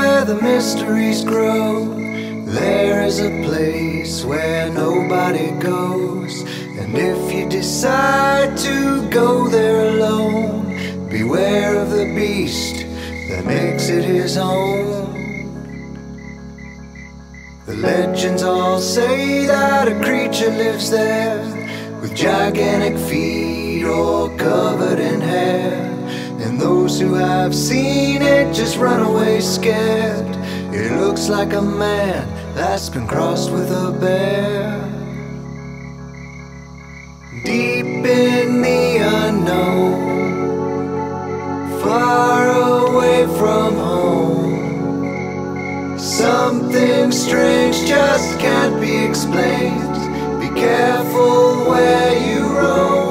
where the mysteries grow. There is a place where nobody goes, and if you decide to go there alone, beware of the beast that makes it his home. The legends all say that a creature lives there, with gigantic feet all covered in hair. And those who have seen it just run away scared. It looks like a man that's been crossed with a bear. Deep in the unknown, far away from home, something strange just can't be explained. Be careful where you roam.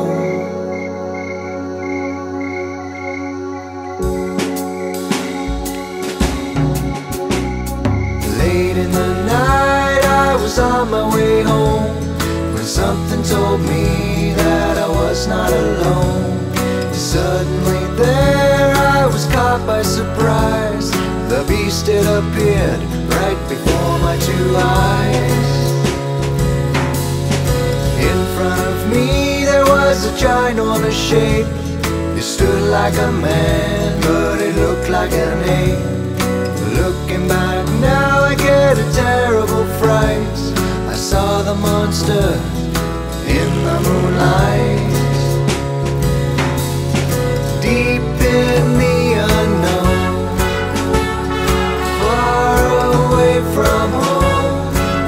Late in the night I was on my way home, when something told me that I was not alone. Suddenly there I was caught by surprise. The beast had appeared right before my two eyes. In front of me there was a ginormous shape. It stood like a man, but it looked like an ape. Looking back now I get a terrible fright. I saw the monster in the moonlight. Deep in the unknown, far away from home,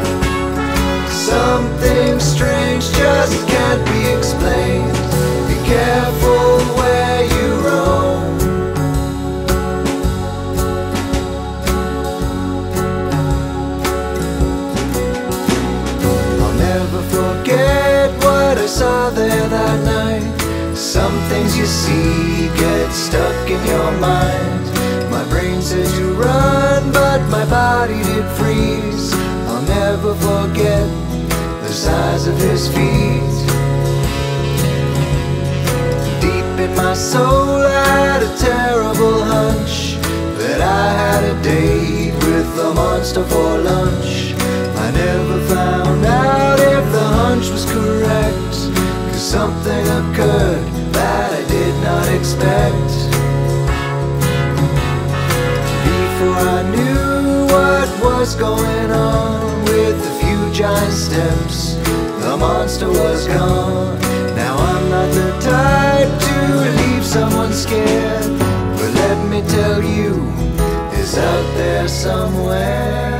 something strange just can't be explained. Be careful where you roam. I'll never forget what I saw there that night. Some things you see get stuck in your mind. My brain said to run, but my body did freeze. I'll never forget the size of his feet. Deep in my soul I had a terrible hunch that I had a date with the monster for lunch. I never found out if the hunch was correct, 'cause something occurred that I did not expect. Before I knew what was going on, with a few giant steps the monster was gone. Now I'm not the type to leave someone scared, but let me tell you, it's out there somewhere.